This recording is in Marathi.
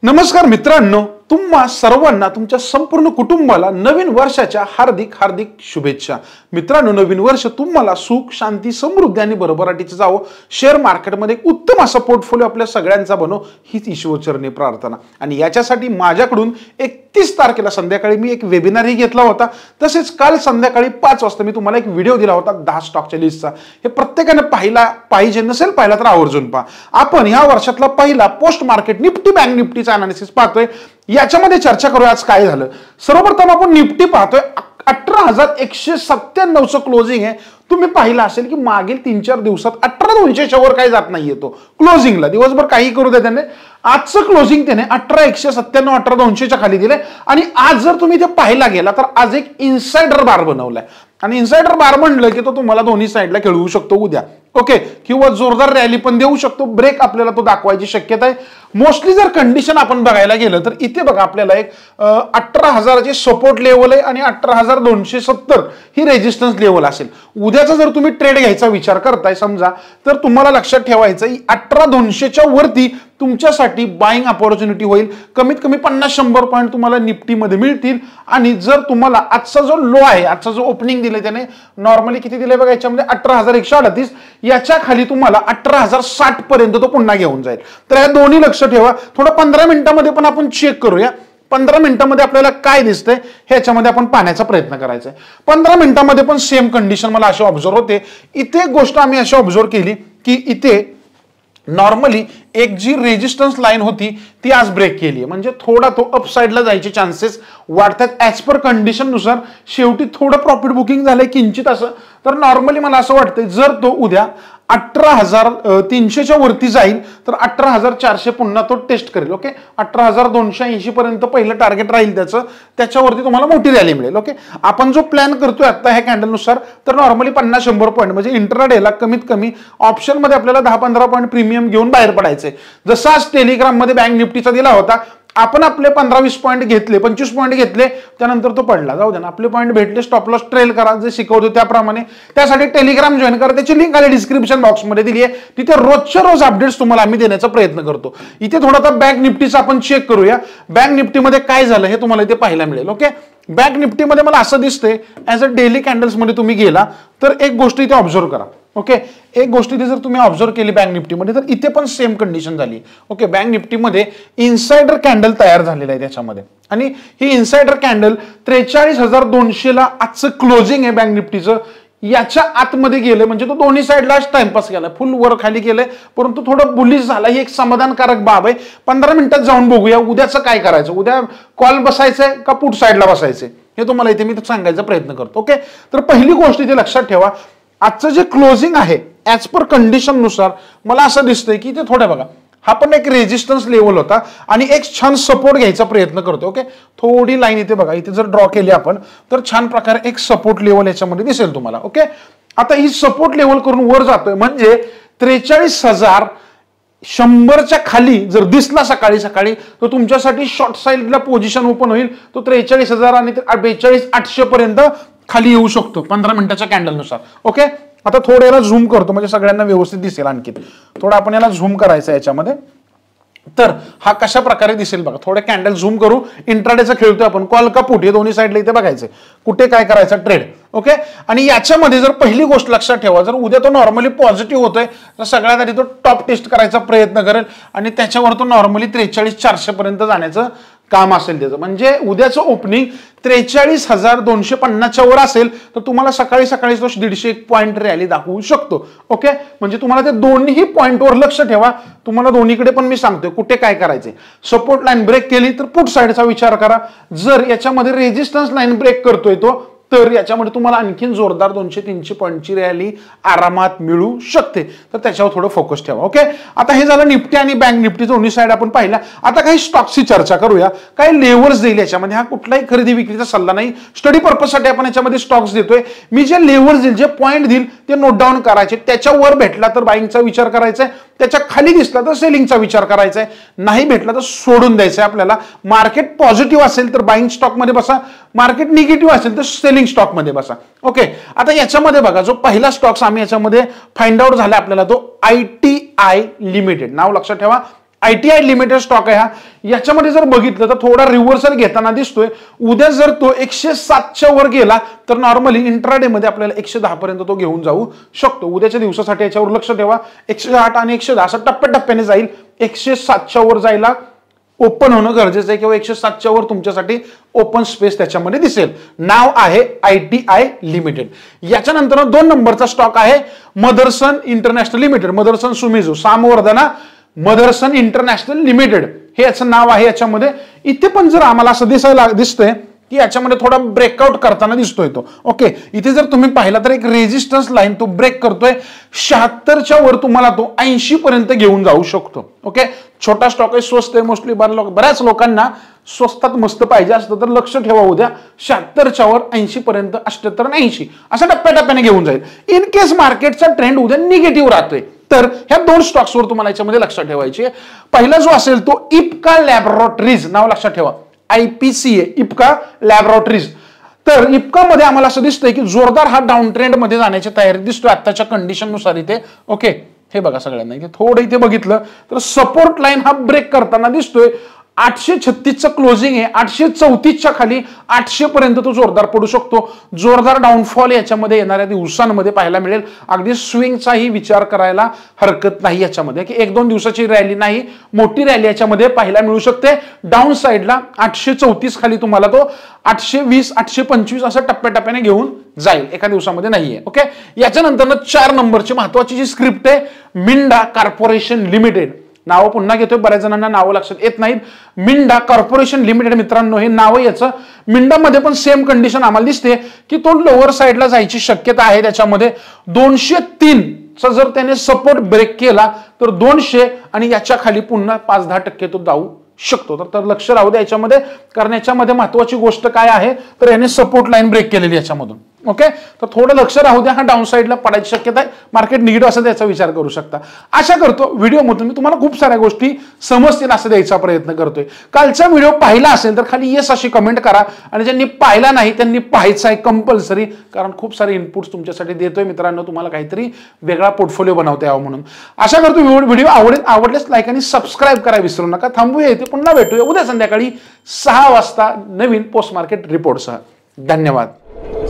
नमस्कार मित्रांनो, तुम्हा सर्वांना तुमच्या संपूर्ण कुटुंबाला नवीन वर्षाच्या हार्दिक हार्दिक शुभेच्छा। मित्रांनो, नवीन वर्ष तुम्हाला सुख, शांती, समृद्धी आणि भरभराटीचं जावो। शेअर मार्केटमध्ये उत्तम असा पोर्टफोलिओ आपल्या सगळ्यांचा बनो हीच ईश्वरचरणी प्रार्थना। आणि याच्यासाठी माझ्याकडून 31 तारखेला संध्याकाळी मी एक वेबिनारही घेतला होता। तसेच काल संध्याकाळी 5 वाजता मी तुम्हाला एक व्हिडिओ दिला होता 10 स्टॉकच्या लिस्टचा। हे प्रत्येकाने पाहिला पाहिजे, नसेल पाहिला तर आवर्जून पहा। आपण ह्या वर्षातला पहिला पोस्ट मार्केट निफ्टी बँक निफ्टीचा अनालिसिस पाहतोय। याच्यामध्ये चर्चा करूया आज काय झालं। सर्वप्रथम आपण निफ्टी पाहतोय, 18,197 चं क्लोजिंग आहे। तुम्ही पाहिलं असेल की मागील 3-4 दिवसात 18,200 वर काही जात नाहीये तो क्लोजिंगला। दिवसभर काही करू दे त्याने, आजचं क्लोजिंग त्याने 18,197 18,200 च्या खाली दिले। आणि आज जर तुम्ही ते पाहायला गेला तर आज एक इनसाइडर बार बनवलाय। आणि इनसाइडर बार म्हणलं की तो तुम्हाला दोन्ही साइडला खेळवू शकतो उद्या, ओके, किंवा जोरदार रॅली पण देऊ शकतो। ब्रेक आपल्याला तो दाखवायची शक्यता आहे। मोस्टली जर कंडिशन आपण बघायला गेलं तर इथे बघा आपल्याला एक 18,000ची सपोर्ट लेवल आहे आणि 18,270 ही रेजिस्टन्स लेवल असेल। उद्याचा जर तुम्ही ट्रेड घ्यायचा विचार करताय समजा, तर तुम्हाला लक्षात ठेवायचं 18,200च्या वरती तुमच्यासाठी बाइंग अपॉर्च्युनिटी होईल। कमीत कमी 50-100 पॉईंट तुम्हाला निफ्टीमध्ये मिळतील। आणि जर तुम्हाला आजचा जो लो आहे, आजचा जो ओपनिंग दिले त्याने नॉर्मली किती दिले बघा, याच्यामध्ये 18,138, याच्या खाली तुम्हाला 18,060 पर्यंत तो पुन्हा घेऊन जाईल। तर या दोन्ही लक्ष ठेवा। थोडं 15 मिनिटांमध्ये पण आपण चेक करूया। 15 मिनिटांमध्ये आपल्याला काय दिसतंय ह्याच्यामध्ये आपण पाहण्याचा प्रयत्न करायचा आहे। 15 मिनिटांमध्ये पण सेम कंडिशन मला अशी ऑब्झर्व होते। इथे एक गोष्ट आम्ही अशी ऑब्झर्व केली की इथे नॉर्मली एक जी रेजिस्टन्स लाईन होती ती आज ब्रेक केली, म्हणजे थोडा तो अपसाइडला जायचे चान्सेस वाढतात ऍज पर कंडिशन नुसार। शेवटी थोडं प्रॉफिट बुकिंग झालंय किंचित असं। तर नॉर्मली मला असं वाटतंय जर तो उद्या 18,300च्या वरती जाईल तर 18,400 पुन्हा तो टेस्ट करेल, ओके। 18,280 पर्यंत पहिलं टार्गेट राहील त्याचं, त्याच्यावरती तुम्हाला मोठी रॅली मिळेल, ओके। आपण जो प्लॅन करतोय आता ह्या कॅन्डल नुसार तर नॉर्मली 50-100 पॉईंट म्हणजे इंट्राडेला कमीत कमी ऑप्शन मध्ये आपल्याला 10-15 पॉईंट प्रीमियम घेऊन बाहेर पडायचे। जसं आज टेलिग्राम मध्ये बँक निफ्टीचा दिला होता, आपण आपले 15-20 पॉईंट घेतले, 25 पॉईंट घेतले, त्यानंतर तो पडला, जाऊ द्या ना, आपले पॉईंट भेटले, स्टॉप लॉस ट्रेल करा जे शिकवतो त्याप्रमाणे। त्यासाठी टेलिग्राम जॉईन करा, त्याची लिंक खाली डिस्क्रिप्शन बॉक्स मध्ये दिली आहे। तिथे रोजच्या रोज अपडेट्स तुम्हाला आम्ही देण्याचा प्रयत्न करतो। इथे थोडा आता बँक निफ्टीचा आपण चेक करूया। बँक निफ्टीमध्ये काय झालं हे तुम्हाला इथे पाहायला मिळेल, ओके। बँक निफ्टीमध्ये मला असं दिसतंय ऍज अ डेली कॅन्डल्स मध्ये तुम्ही गेला तर एक गोष्ट इथे ऑब्झर्व करा, ओके। एक गोष्ट इथे जर तुम्ही ऑब्झर्व केली बँक निफ्टीमध्ये तर इथे पण सेम कंडिशन झाली, ओके। बँक निफ्टीमध्ये इनसाइडर कॅन्डल तयार झालेला आहे त्याच्यामध्ये, आणि ही इनसाइडर कॅन्डल 43,200 ला आजचं क्लोजिंग आहे बँक निफ्टीचं। याच्या आतमध्ये गेले म्हणजे तो दोन्ही साइडला टाइमपास केला, फुल वर खाली गेले, परंतु थोडं बुलिश झाला, ही एक समाधानकारक बाब आहे। 15 मिनिटात जाऊन बघूया उद्याचं काय करायचं, उद्या कॉल बसायचंय का पुट साइडला बसायचंय हे तुम्हाला इथे मी सांगायचा प्रयत्न करतो, ओके। तर पहिली गोष्ट इथे लक्षात ठेवा, आजचं जे क्लोजिंग आहे ऍज पर कंडिशन नुसार मला असं दिसतंय की ते थोडं बघा, हा पण एक रेजिस्टन्स लेवल होता आणि एक छान सपोर्ट घ्यायचा प्रयत्न करतो, ओके। थोडी लाईन इथे बघा, इथे जर ड्रॉ केली आपण तर छान प्रकारे एक सपोर्ट लेवल याच्यामध्ये दिसेल तुम्हाला, ओके। आता ही सपोर्ट लेवल करून वर जातोय म्हणजे 43,100च्या खाली जर दिसला सकाळी सकाळी तर तुमच्यासाठी शॉर्ट साइडला पोझिशन ओपन होईल। तो 43,000 आणि 42,800 पर्यंत खाली येऊ शकतो 15 मिनिटाच्या कॅन्डल नुसार, ओके। आता थोडं याला झूम करतो म्हणजे सगळ्यांना व्यवस्थित दिसेल। आणखी थोडं आपण याला झूम करायचं याच्यामध्ये, तर हा कशा प्रकारे दिसेल बघा। थोडे कॅन्डल झूम करू, इंट्राडेचा खेळतोय आपण, कॉल का पुट हे दोन्ही साइडला इथे बघायचं कुठे काय करायचं ट्रेड, ओके। आणि याच्यामध्ये जर पहिली गोष्ट लक्षात ठेवा, जर उद्या तो नॉर्मली पॉझिटिव्ह होतोय तर सगळ्यात आधी तो टॉप टेस्ट करायचा प्रयत्न करेल आणि त्याच्यावर तो नॉर्मली 43,400 पर्यंत जाण्याचं काम असेल त्याचं। म्हणजे उद्याचं ओपनिंग 43,250च्या वर असेल तर तुम्हाला सकाळी सकाळी तो 150 पॉईंट रॅली दाखवू शकतो, ओके। म्हणजे तुम्हाला ते दोन्ही पॉईंटवर लक्ष ठेवा। तुम्हाला दोन्हीकडे पण मी सांगतोय कुठे काय करायचे। सपोर्ट लाईन ब्रेक केली तर पुट साइडचा विचार करा, जर याच्यामध्ये रेजिस्टन्स लाईन ब्रेक करतोय तो तर याच्यामध्ये तुम्हाला आणखीन जोरदार 200-300 पॉईंटची रॅली आरामात मिळू शकते, तर त्याच्यावर थोडं फोकस ठेवा, ओके। आता हे झालं निफ्टी आणि बँक निफ्टी दोन्ही साइड आपण पाहिला। आता काही स्टॉक्सची चर्चा करूया, काही लेवल्स देईल याच्यामध्ये। हा कुठलाही खरेदी विक्रीचा सल्ला नाही, स्टडी पर्पजसाठी आपण याच्यामध्ये स्टॉक्स देतोय। मी जे लेवल्स देईल, जे पॉईंट देईल ते नोट डाऊन करायचे, त्याच्यावर भेटला तर बाईंगचा विचार करायचा आहे, त्याच्या खाली दिसला तर सेलिंगचा विचार करायचा आहे, नाही भेटला तर सोडून द्यायचं आहे आपल्याला। मार्केट पॉझिटिव्ह असेल तर बाईंग स्टॉक मध्ये बसा, मार्केट निगेटिव्ह असेल तर सेलिंग स्टॉक मध्ये बसा, ओके। आता याच्यामध्ये बघा जो पहिला स्टॉक्स आम्ही याच्यामध्ये फाइंड आउट झाला आपल्याला तो ITI लिमिटेड, नाव लक्षात ठेवा ITI लिमिटेड स्टॉक आहे हा, याच्यामध्ये जर बघितलं तर थोडा रिव्हर्सल घेताना दिसतोय. उद्या जर तो 107च्या वर गेला तर नॉर्मली इंट्राडे मध्ये आपल्याला 110 पर्यंत तो घेऊन जाऊ शकतो. उद्याच्या दिवसासाठी याच्यावर लक्ष ठेवा. 108 आणि 110 असं टप्प्याटप्प्याने जाईल. 107च्या वर जायला ओपन होणं गरजेचं आहे किंवा 107च्या वर तुमच्यासाठी ओपन स्पेस त्याच्यामध्ये दिसेल. नाव आहे ITI लिमिटेड. याच्यानंतर 2 नंबरचा स्टॉक आहे मदरसन इंटरनॅशनल लिमिटेड. मदरसन सुमिझू सामवर्धना मदरसन इंटरनॅशनल लिमिटेड हे याचं नाव आहे. याच्यामध्ये इथे पण जर आम्हाला असं दिसतंय की याच्यामध्ये थोडा ब्रेकआउट करताना दिसतोय तो. ओके, इथे जर तुम्ही पाहिला तर एक रेजिस्टन्स लाईन तो ब्रेक करतोय. 76च्या वर तुम्हाला तो 80 पर्यंत घेऊन जाऊ शकतो. ओके, छोटा स्टॉक आहे, स्वस्त आहे. मोस्टली बऱ्याच लोकांना स्वस्तात मस्त पाहिजे असतं तर लक्ष ठेवा. उद्या 76च्या वर 80 पर्यंत 78 आणि 80 अशा टप्प्याटप्प्याने घेऊन जाईल. इन केस मार्केटचा ट्रेंड उद्या निगेटिव्ह राहतोय तर ह्या 2 स्टॉक्सवर तुम्हाला याच्यामध्ये लक्षात ठेवायचे. पहिला जो असेल तो इप्का लॅबोरेटरीज, नाव लक्षात ठेवा, IPCA इप्का लॅबोरेटरीज. तर इप्का मध्ये आम्हाला असं दिसतंय की जोरदार हा डाऊन ट्रेंड मध्ये जाण्याची तयारी दिसतोय आताच्या कंडिशन नुसार इथे. ओके, हे बघा सगळ्यांना इथे थोडं इथे बघितलं तर सपोर्ट लाईन हा ब्रेक करताना दिसतोय. 836चं क्लोजिंग आहे. 834च्या खाली 800 पर्यंत तो जोरदार पडू शकतो. जोरदार डाऊनफॉल याच्यामध्ये येणाऱ्या दिवसांमध्ये पाहायला मिळेल. अगदी स्विंगचाही विचार करायला हरकत नाही याच्यामध्ये की 1-2 दिवसाची रॅली नाही, मोठी रॅली याच्यामध्ये पाहायला मिळू शकते. डाऊन साईडला 834 खाली तुम्हाला तो 820 825 असं टप्प्याटप्प्याने घेऊन जाईल, एका दिवसामध्ये नाहीये. ओके, याच्यानंतर 4 नंबरची महत्वाची जी स्क्रिप्ट आहे मिंडा कॉर्पोरेशन लिमिटेड. नावं पुन्हा घेतोय, बऱ्याच जणांना नावं लक्षात येत नाहीत. मिंडा कॉर्पोरेशन लिमिटेड मित्रांनो हे नाव याचं. मिंडामध्ये पण सेम कंडिशन आम्हाला दिसते की तो लोअर साईडला जायची शक्यता आहे. त्याच्यामध्ये 203 चा जर त्याने सपोर्ट ब्रेक केला तर 200 आणि याच्या खाली पुन्हा 5-10% तो जाऊ शकतो. तर लक्ष राहू द्या याच्यामध्ये, कारण याच्यामध्ये महत्वाची गोष्ट काय आहे तर याने सपोर्ट लाईन ब्रेक केलेली याच्यामधून. ओके, तर थोडं लक्ष राहू द्या. हा डाऊन साईडला पडायची शक्यता आहे. मार्केट निगेटिव्ह असेल त्याचा विचार करू शकता. आशा करतो व्हिडिओमधून मी तुम्हाला खूप साऱ्या गोष्टी समजतील असं द्यायचा प्रयत्न करतोय. कालचा व्हिडिओ पाहिला असेल तर खाली येस अशी कमेंट करा आणि ज्यांनी पाहिला नाही त्यांनी पाहायचा आहे कंपल्सरी, कारण खूप सारे इनपुट्स तुमच्यासाठी देतोय मित्रांनो, तुम्हाला काहीतरी वेगळा पोर्टफोलिओ बनवता यावं म्हणून. आशा करतो व्हिडिओ आवडल्यास लाईक आणि सबस्क्राईब करायला विसरू नका. थांबूया इथे, पुन्हा भेटूया उद्या संध्याकाळी 6 वाजता नवीन पोस्ट मार्केट रिपोर्टसह. धन्यवाद.